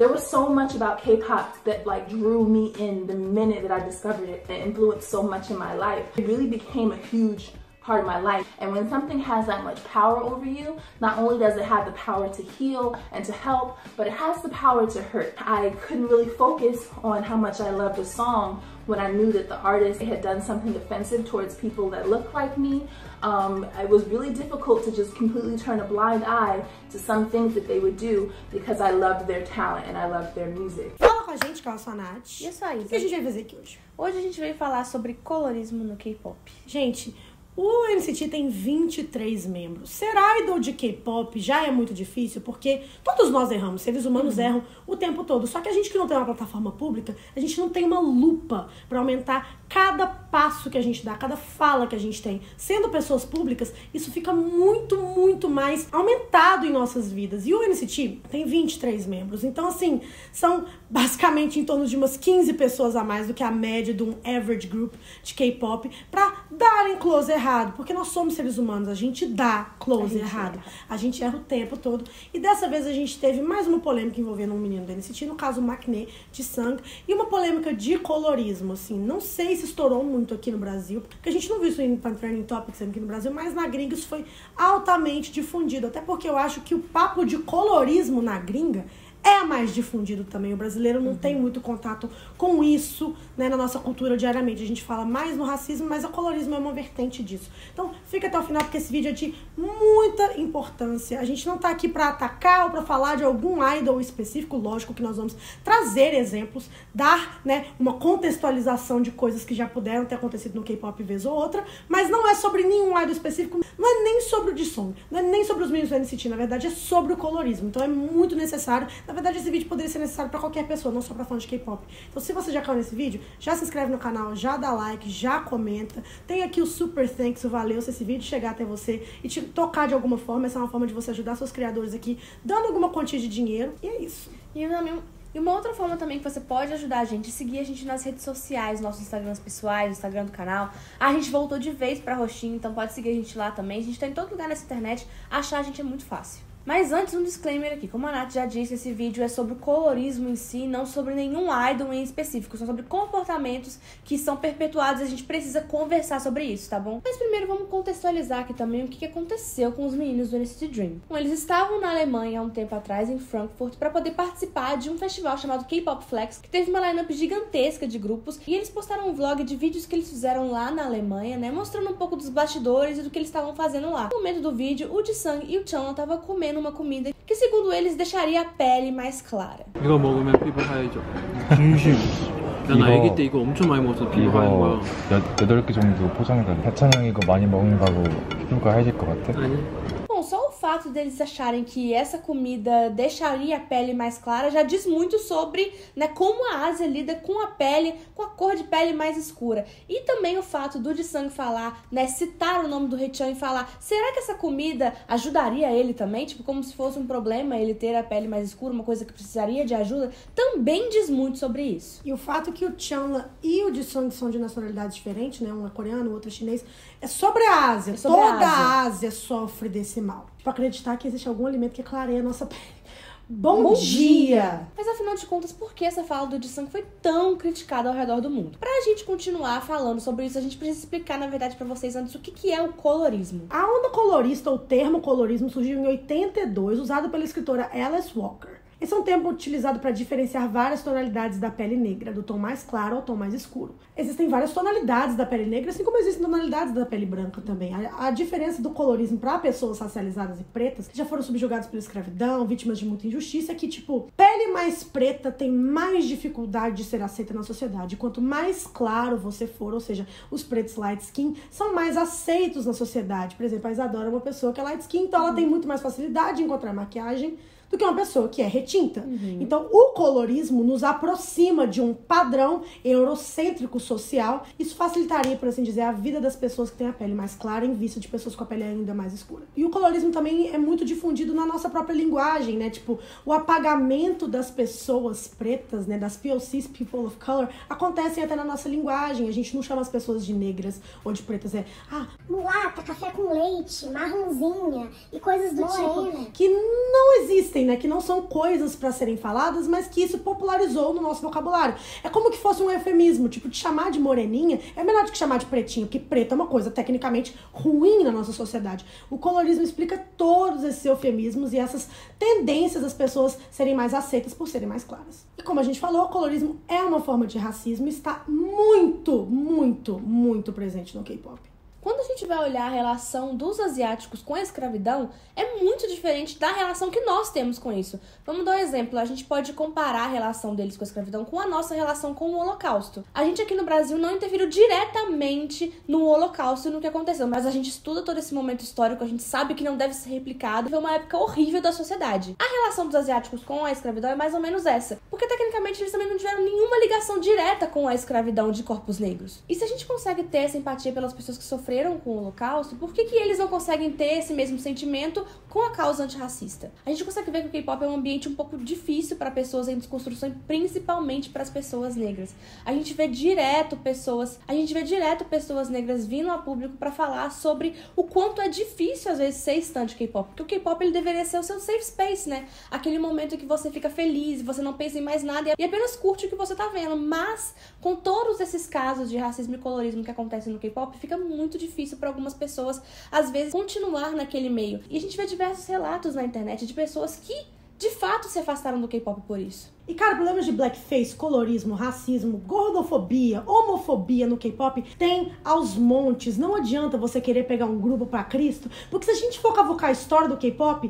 There was so much about K-pop that like drew me in the minute that I discovered it and influenced so much in my life. It really became a huge part of my life. And when something has that much power over you, not only does it have the power to heal and to help, but it has the power to hurt. I couldn't really focus on how much I loved a song when I knew that the artist had done something offensive towards people that looked like me. It was really difficult to just completely turn a blind eye to some things that they would do because I loved their talent and I loved their music. Fala com a gente, que eu sou a Nath. E eu sou a Isa. O que a gente vai fazer aqui hoje? Hoje a gente veio falar sobre colorismo no K-pop. Gente, o NCT tem 23 membros. Ser idol de K-pop já é muito difícil, porque todos nós erramos, seres humanos erram o tempo todo. Só que a gente que não tem uma plataforma pública, a gente não tem uma lupa pra aumentar cada passo que a gente dá, cada fala que a gente tem. Sendo pessoas públicas, isso fica muito, muito mais aumentado em nossas vidas. E o NCT tem 23 membros. Então, assim, são basicamente em torno de umas 15 pessoas a mais do que a média de um average group de K-pop pra darem close errado. Porque nós somos seres humanos, a gente dá close errado. A gente erra o tempo todo. E dessa vez a gente teve mais uma polêmica envolvendo um menino do NCT, no caso o Maknae, de Sang, e uma polêmica de colorismo, assim. Não sei se estourou muito aqui no Brasil, porque a gente não viu isso em Trending Topics aqui no Brasil, mas na gringa isso foi altamente difundido. Até porque eu acho que o papo de colorismo na gringa é mais difundido também. O brasileiro não tem muito contato com isso, né, na nossa cultura diariamente. A gente fala mais no racismo, mas o colorismo é uma vertente disso. Então fica até o final, porque esse vídeo é de muita importância. A gente não tá aqui pra atacar ou pra falar de algum idol específico. Lógico que nós vamos trazer exemplos, dar, né, uma contextualização de coisas que já puderam ter acontecido no K-pop vez ou outra, mas não é sobre nenhum idol específico, não é nem sobre o Jisung, não é nem sobre os meninos do NCT, na verdade é sobre o colorismo. Então é muito necessário. Na verdade, esse vídeo poderia ser necessário pra qualquer pessoa, não só pra fãs de K-pop. Então, se você já caiu nesse vídeo, já se inscreve no canal, já dá like, já comenta. Tem aqui o super thanks, o valeu, se esse vídeo chegar até você e te tocar de alguma forma. Essa é uma forma de você ajudar seus criadores aqui, dando alguma quantia de dinheiro. E é isso. E uma outra forma também que você pode ajudar a gente é seguir a gente nas redes sociais, nossos Instagrams pessoais, Instagram do canal. A gente voltou de vez pra roxinho, então pode seguir a gente lá também. A gente tá em todo lugar nessa internet, achar a gente é muito fácil. Mas antes, um disclaimer aqui. Como a Nath já disse, esse vídeo é sobre o colorismo em si, não sobre nenhum idol em específico. São sobre comportamentos que são perpetuados e a gente precisa conversar sobre isso, tá bom? Mas primeiro vamos contextualizar aqui também o que aconteceu com os meninos do NCT Dream. Bom, eles estavam na Alemanha há um tempo atrás, em Frankfurt, para poder participar de um festival chamado K-Pop Flex, que teve uma lineup gigantesca de grupos, e eles postaram um vlog de vídeos que eles fizeram lá na Alemanha, né, mostrando um pouco dos bastidores e do que eles estavam fazendo lá. No momento do vídeo, o Jisung e o Chanwon estavam comendo uma comida que, segundo eles, deixaria a pele mais clara. 이거 먹으면 피부 하얘져. 진심. 난 아기 때 이거 엄청 많이 먹어서 피부 하얀 거야. 8개 정도 포장해달래. 해찬 형이 이거 많이 먹는다고 피부가 하얘질 것 같아? 아니. Bom, só o fato deles acharem que essa comida deixaria a pele mais clara já diz muito sobre, né, como a Ásia lida com a pele, com a cor de pele mais escura. E também o fato do Jisung falar, né, citar o nome do Haechan e falar, será que essa comida ajudaria ele também? Tipo, como se fosse um problema ele ter a pele mais escura, uma coisa que precisaria de ajuda, também diz muito sobre isso. E o fato que o Chanwon e o Jisung são de nacionalidades diferentes, né, um é coreano, o outro é chinês, é sobre a Ásia. Toda a Ásia sofre desse mal. Pra acreditar que existe algum alimento que clareia a nossa pele. Bom dia! Mas afinal de contas, por que essa fala do Jisung foi tão criticada ao redor do mundo? Pra gente continuar falando sobre isso, a gente precisa explicar, na verdade, pra vocês antes o que é o colorismo. A onda colorista, ou termo colorismo, surgiu em 82, usado pela escritora Alice Walker. Esse é um termo utilizado para diferenciar várias tonalidades da pele negra, do tom mais claro ao tom mais escuro. Existem várias tonalidades da pele negra, assim como existem tonalidades da pele branca também. A diferença do colorismo para pessoas racializadas e pretas, que já foram subjugadas pela escravidão, vítimas de muita injustiça, é que, tipo, pele mais preta tem mais dificuldade de ser aceita na sociedade. Quanto mais claro você for, ou seja, os pretos light skin são mais aceitos na sociedade. Por exemplo, a Isadora é uma pessoa que é light skin, então ela tem muito mais facilidade de encontrar maquiagem do que uma pessoa que é retinta. Então, o colorismo nos aproxima de um padrão eurocêntrico social. Isso facilitaria, por assim dizer, a vida das pessoas que têm a pele mais clara em vista de pessoas com a pele ainda mais escura. E o colorismo também é muito difundido na nossa própria linguagem, né? Tipo, o apagamento das pessoas pretas, né? Das POCs, People of Color, acontecem até na nossa linguagem. A gente não chama as pessoas de negras ou de pretas, mulata, café com leite, marronzinha e coisas do tipo, que não existem existem, né? Que não são coisas pra serem faladas, mas que isso popularizou no nosso vocabulário. É como que fosse um eufemismo, tipo, te chamar de moreninha é melhor do que chamar de pretinho, porque preto é uma coisa tecnicamente ruim na nossa sociedade. O colorismo explica todos esses eufemismos e essas tendências das pessoas serem mais aceitas por serem mais claras. E como a gente falou, o colorismo é uma forma de racismo e está muito, muito, muito presente no K-pop. Quando a gente vai olhar a relação dos asiáticos com a escravidão, é muito diferente da relação que nós temos com isso. Vamos dar um exemplo, a gente pode comparar a relação deles com a escravidão com a nossa relação com o Holocausto. A gente aqui no Brasil não interferiu diretamente no Holocausto e no que aconteceu, mas a gente estuda todo esse momento histórico, a gente sabe que não deve ser replicado, foi uma época horrível da sociedade. A relação dos asiáticos com a escravidão é mais ou menos essa, porque tecnicamente eles também não tiveram nenhuma ligação direta com a escravidão de corpos negros. E se a gente consegue ter essa empatia pelas pessoas que sofreram com o Holocausto, por que eles não conseguem ter esse mesmo sentimento com a causa antirracista? A gente consegue ver que o K-pop é um ambiente um pouco difícil para pessoas em desconstrução e principalmente para as pessoas negras. A gente vê direto pessoas negras vindo a público para falar sobre o quanto é difícil às vezes ser stan de K-pop, porque o K-pop ele deveria ser o seu safe space, né? Aquele momento em que você fica feliz, você não pensa em mais nada e apenas curte o que você tá vendo. Mas com todos esses casos de racismo e colorismo que acontecem no K-pop, fica muito difícil para algumas pessoas, às vezes, continuar naquele meio. E a gente vê diversos relatos na internet de pessoas que, de fato, se afastaram do K-pop por isso. E, cara, problemas de blackface, colorismo, racismo, gordofobia, homofobia no K-pop tem aos montes. Não adianta você querer pegar um grupo pra Cristo, porque se a gente for cavocar a história do K-pop,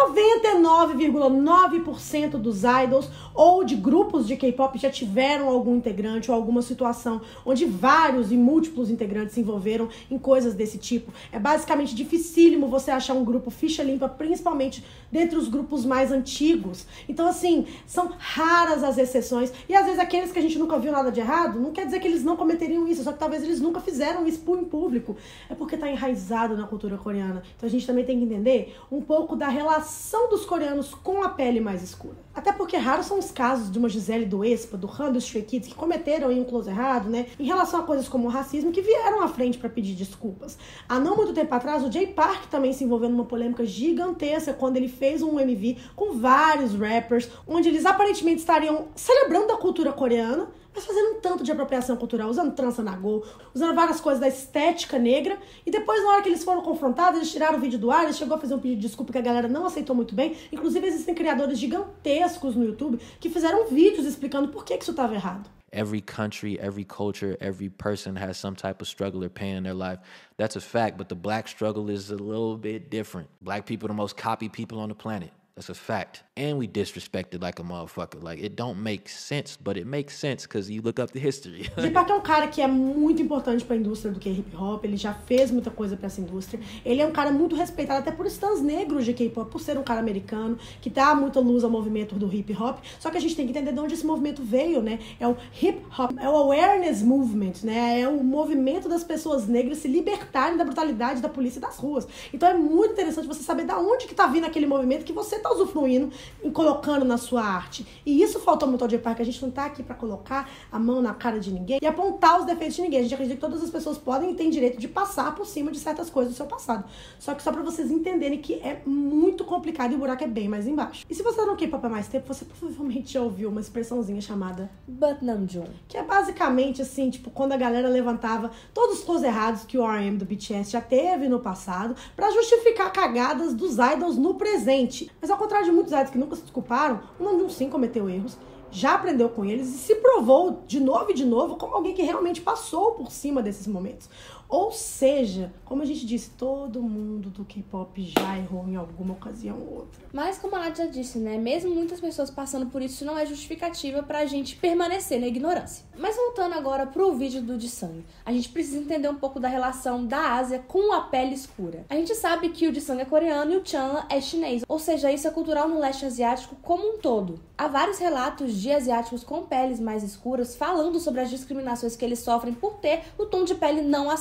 99,9% dos idols ou de grupos de K-pop já tiveram algum integrante ou alguma situação onde vários e múltiplos integrantes se envolveram em coisas desse tipo. É basicamente dificílimo você achar um grupo ficha limpa, principalmente dentre os grupos mais antigos. Então, assim, são raras as exceções, e às vezes aqueles que a gente nunca viu nada de errado, não quer dizer que eles não cometeriam isso, só que talvez eles nunca fizeram isso em público, é porque tá enraizado na cultura coreana. Então a gente também tem que entender um pouco da relação dos coreanos com a pele mais escura. Até porque raros são os casos de uma Gisele do Aespa, do Han, dos Stray Kids, que cometeram aí um close errado, né, em relação a coisas como o racismo, que vieram à frente pra pedir desculpas. Há não muito tempo atrás, o Jay Park também se envolveu numa polêmica gigantesca quando ele fez um MV com vários rappers, onde eles aparentemente estariam celebrando a cultura coreana, mas fazendo um tanto de apropriação cultural, usando trança na Go, usando várias coisas da estética negra, e depois, na hora que eles foram confrontados, eles tiraram o vídeo do ar, eles chegou a fazer um pedido de desculpa que a galera não aceitou muito bem. Inclusive, existem criadores gigantescos no YouTube que fizeram vídeos explicando por que isso estava errado. Every country, every culture, every person has some type of struggle or pain in their life. That's a fact, but the black struggle is a little bit different. Black people are the most copied people on the planet. That's a fact. And we disrespected like a motherfucker. Like, it don't make sense, but it makes sense because you look up the history. Jay Park é um cara que é muito importante pra indústria do K-hip hop, ele já fez muita coisa pra essa indústria. Ele é um cara muito respeitado até por stans negros de K-pop, por ser um cara americano, que dá muita luz ao movimento do hip hop. Só que a gente tem que entender de onde esse movimento veio, né? É o hip hop, é o awareness movement, né? É o movimento das pessoas negras se libertarem da brutalidade da polícia e das ruas. Então é muito interessante você saber de onde que tá vindo aquele movimento que você tá usufruindo e colocando na sua arte. E isso faltou muito ao Jay Park. A gente não tá aqui pra colocar a mão na cara de ninguém e apontar os defeitos de ninguém. A gente acredita que todas as pessoas podem e têm direito de passar por cima de certas coisas do seu passado. Só que só pra vocês entenderem que é muito complicado e o buraco é bem mais embaixo. E se você não K-pop há mais tempo, você provavelmente já ouviu uma expressãozinha chamada But Namjoon, que é basicamente assim, tipo, quando a galera levantava todos os close errados que o RM do BTS já teve no passado pra justificar cagadas dos idols no presente. Mas ao contrário de muitos idols que nunca se desculparam, o Namjoon sim cometeu erros, já aprendeu com eles e se provou de novo como alguém que realmente passou por cima desses momentos. Ou seja, como a gente disse, todo mundo do K-pop já errou em alguma ocasião ou outra. Mas como a Nath já disse, né? Mesmo muitas pessoas passando por isso não é justificativa pra gente permanecer na ignorância. Mas voltando agora pro vídeo do Jisung, a gente precisa entender um pouco da relação da Ásia com a pele escura. A gente sabe que o Jisung é coreano e o Chanla é chinês, ou seja, isso é cultural no leste asiático como um todo. Há vários relatos de asiáticos com peles mais escuras falando sobre as discriminações que eles sofrem por ter o tom de pele não aceito.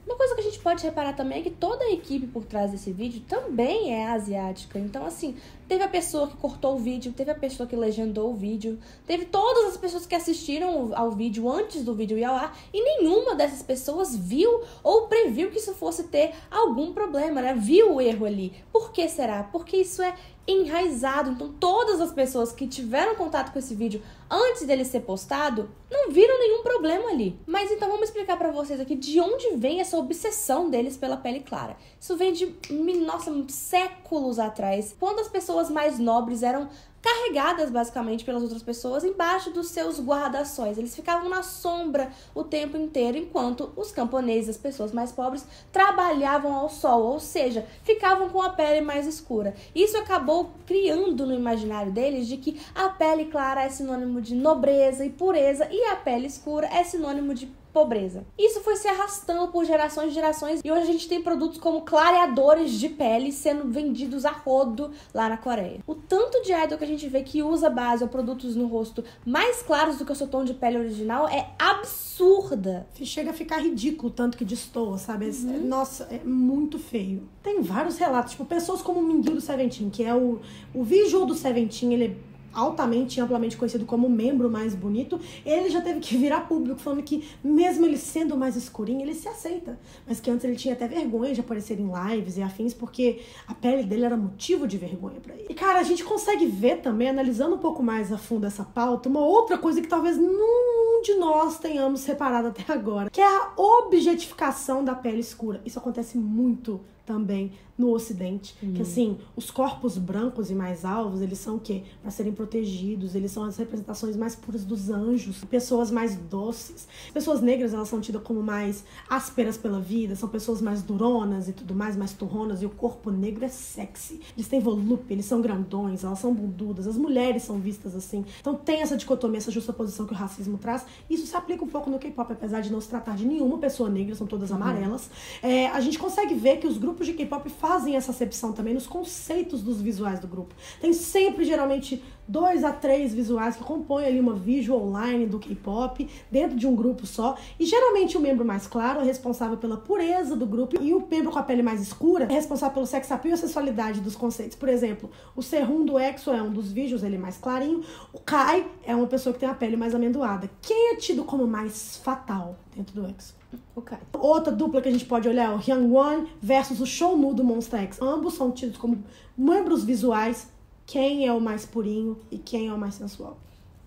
Uma coisa que a gente pode reparar também é que toda a equipe por trás desse vídeo também é asiática. Então, assim, teve a pessoa que cortou o vídeo, teve a pessoa que legendou o vídeo, teve todas as pessoas que assistiram ao vídeo antes do vídeo ir ao ar, e nenhuma dessas pessoas viu ou previu que isso fosse ter algum problema, né? Viu o erro ali. Por que será? Porque isso é enraizado. Então, todas as pessoas que tiveram contato com esse vídeo antes dele ser postado não viram nenhum problema ali. Mas então vamos explicar pra vocês aqui de onde vem essa obsessão deles pela pele clara. Isso vem de, nossa, séculos atrás, quando as pessoas mais nobres eram carregadas basicamente pelas outras pessoas embaixo dos seus guarda-sóis. Eles ficavam na sombra o tempo inteiro, enquanto os camponeses, as pessoas mais pobres, trabalhavam ao sol, ou seja, ficavam com a pele mais escura. Isso acabou criando no imaginário deles de que a pele clara é sinônimo de nobreza e pureza e a pele escura é sinônimo de pobreza. Isso foi se arrastando por gerações e gerações, e hoje a gente tem produtos como clareadores de pele sendo vendidos a rodo lá na Coreia. O tanto de idol que a gente vê que usa base ou produtos no rosto mais claros do que o seu tom de pele original é absurda. Chega a ficar ridículo tanto que destoa, sabe? Nossa, é muito feio. Tem vários relatos, tipo, pessoas como o Mingyu do Seventeen, que é o visual do Seventeen, ele é altamente e amplamente conhecido como o membro mais bonito. Ele já teve que virar público falando que mesmo ele sendo mais escurinho, ele se aceita, mas que antes ele tinha até vergonha de aparecer em lives e afins, porque a pele dele era motivo de vergonha pra ele. E cara, a gente consegue ver também, analisando um pouco mais a fundo essa pauta, uma outra coisa que talvez nenhum de nós tenhamos reparado até agora, que é a objetificação da pele escura. Isso acontece muito também no Ocidente, que assim, os corpos brancos e mais alvos, eles são o quê? Para serem protegidos, eles são as representações mais puras dos anjos, pessoas mais doces. Pessoas negras, elas são tidas como mais ásperas pela vida, são pessoas mais duronas e tudo mais turronas, e o corpo negro é sexy. Eles têm volúpia, eles são grandões, elas são bundudas, as mulheres são vistas assim. Então tem essa dicotomia, essa justaposição que o racismo traz. Isso se aplica um pouco no K-pop, apesar de não se tratar de nenhuma pessoa negra, são todas amarelas. A gente consegue ver que os grupos de K-pop fazem essa acepção também nos conceitos dos visuais do grupo. Tem sempre, geralmente, 2 a 3 visuais que compõem ali uma visual line do K-pop dentro de um grupo só, e geralmente o membro mais claro é responsável pela pureza do grupo e o membro com a pele mais escura é responsável pelo sex appeal e a sensualidade dos conceitos. Por exemplo, o Sehun do EXO é um dos visuals, ele é mais clarinho. O Kai é uma pessoa que tem a pele mais amendoada. Quem é tido como mais fatal dentro do EXO? Okay. Outra dupla que a gente pode olhar é o Hyungwon versus o Shownu do Monsta X. Ambos são tidos como membros visuais. Quem é o mais purinho e quem é o mais sensual?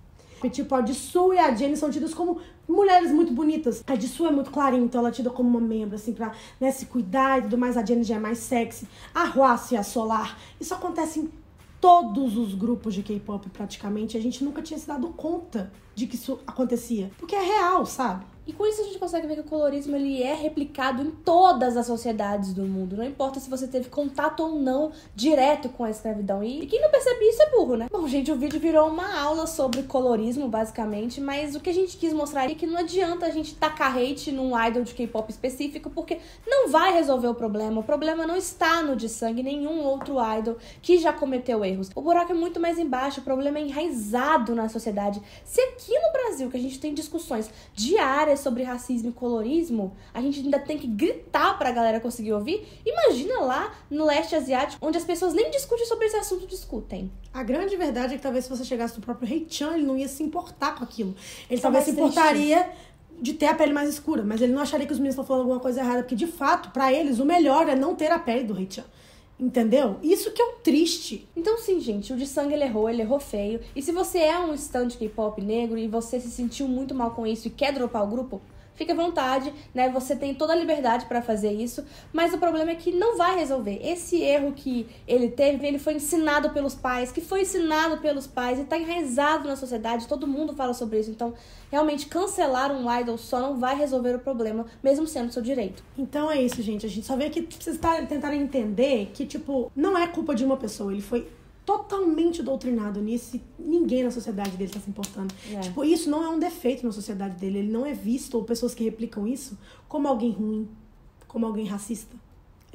E, tipo, a Jisoo e a Jennie são tidas como mulheres muito bonitas. A Jisoo é muito clarinha, então ela é tida como uma membro, assim, pra, né, se cuidar e tudo mais. A Jennie já é mais sexy. A Hwasoo e a Solar. Isso acontece em todos os grupos de K-pop, praticamente. A gente nunca tinha se dado conta de que isso acontecia. Porque é real, sabe? E com isso a gente consegue ver que o colorismo ele é replicado em todas as sociedades do mundo. Não importa se você teve contato ou não direto com a escravidão. E quem não percebe isso é burro, né? Bom, gente, o vídeo virou uma aula sobre colorismo, basicamente. Mas o que a gente quis mostrar é que não adianta a gente tacar hate num idol de K-pop específico, porque não vai resolver o problema. O problema não está no Jisung, nenhum outro idol que já cometeu erros. O buraco é muito mais embaixo, o problema é enraizado na sociedade. Se aqui no Brasil, que a gente tem discussões diárias sobre racismo e colorismo, a gente ainda tem que gritar pra galera conseguir ouvir. Imagina lá no leste asiático, onde as pessoas nem discutem sobre esse assunto, discutem. A grande verdade é que talvez se você chegasse no próprio Haechan, ele não ia se importar com aquilo. Ele talvez se importaria de ter a pele mais escura, mas ele não acharia que os meninos estão falando alguma coisa errada, porque de fato, pra eles, o melhor é não ter a pele do Haechan. Entendeu? Isso que é o triste. Então sim, gente, o Jisung ele errou feio. E se você é um stan de K-pop negro e você se sentiu muito mal com isso e quer dropar o grupo, fique à vontade, né? Você tem toda a liberdade pra fazer isso, mas o problema é que não vai resolver. Esse erro que ele teve, ele foi ensinado pelos pais, que foi ensinado pelos pais e tá enraizado na sociedade, todo mundo fala sobre isso. Então, realmente, cancelar um idol só não vai resolver o problema, mesmo sendo seu direito. Então é isso, gente. A gente só vê que vocês tentarem entender que, tipo, não é culpa de uma pessoa. Ele foi totalmente doutrinado nisso e ninguém na sociedade dele tá se importando. Tipo, isso não é um defeito na sociedade dele. Ele não é visto, ou pessoas que replicam isso, como alguém ruim, como alguém racista.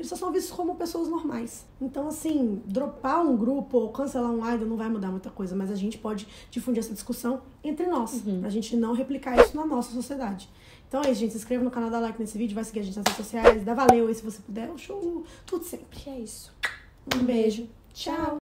eles só são vistos como pessoas normais. Então, assim, dropar um grupo ou cancelar um idol não vai mudar muita coisa, mas a gente pode difundir essa discussão entre nós, pra gente não replicar isso na nossa sociedade. Então é isso, gente. Se inscreva no canal, dá like nesse vídeo, vai seguir a gente nas redes sociais, dá valeu aí se você puder. Show, tudo sempre. Que é isso. Um beijo. Tchau.